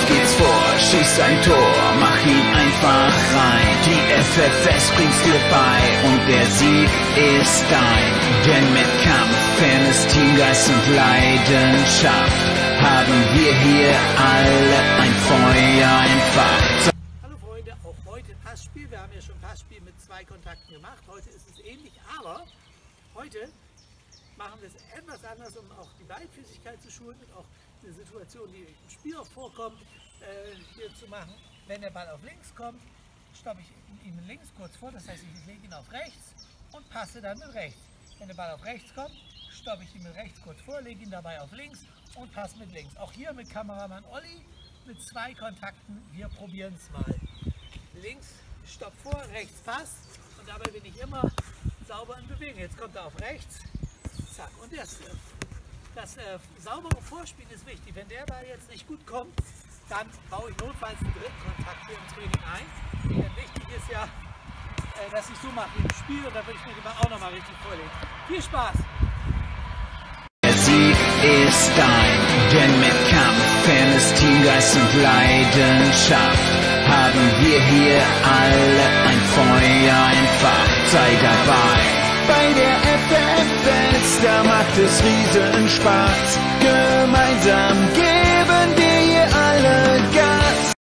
geht's vor, schieß ein Tor, mach ihn einfach rein. Die FFS bringt's dir bei und der Sieg ist dein. Denn mit Kampf, Fairness, Teamgeist und Leidenschaft haben wir hier alle ein Feuer entfacht. Hallo Freunde, auch heute Passspiel. Wir haben ja schon Passspiel mit 2 Kontakten gemacht. Heute ist es ähnlich, aber heute machen wir es etwas anders, um auch die Beidfüßigkeit zu schulen und auch eine Situation, die im Spiel auch vorkommt, hier zu machen. Wenn der Ball auf links kommt, stoppe ich ihn links kurz vor, das heißt, ich lege ihn auf rechts und passe dann mit rechts. Wenn der Ball auf rechts kommt, stoppe ich ihn mit rechts kurz vor, lege ihn dabei auf links und passe mit links. Auch hier mit Kameramann Olli mit 2 Kontakten. Wir probieren es mal. Links Stopp vor, rechts Pass und dabei bin ich immer sauber in Bewegung. Jetzt kommt er auf rechts, zack. Und das saubere Vorspiel ist wichtig. Wenn der Ball jetzt nicht gut kommt, dann baue ich notfalls einen dritten Kontakt hier im Training ein. Denn wichtig ist ja, dass ich so mache wie im Spiel und da würde ich mir den Ball auch nochmal richtig vorlegen. Viel Spaß! Der Sieg ist dein, denn mit Kampf, Fairness, Teamgeist und Leidenschaft haben wir hier alle ein Feuer entfacht. Sei dabei bei der FFS, da macht es riesen Spaß. Gemeinsam geht